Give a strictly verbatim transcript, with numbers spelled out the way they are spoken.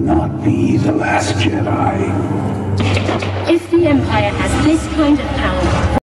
not be the last Jedi. If the Empire has this kind of power,